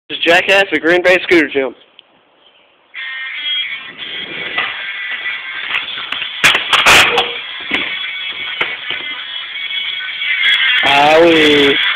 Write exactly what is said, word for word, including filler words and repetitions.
This is Jackass at Green Bay Scooter Gym. Owie.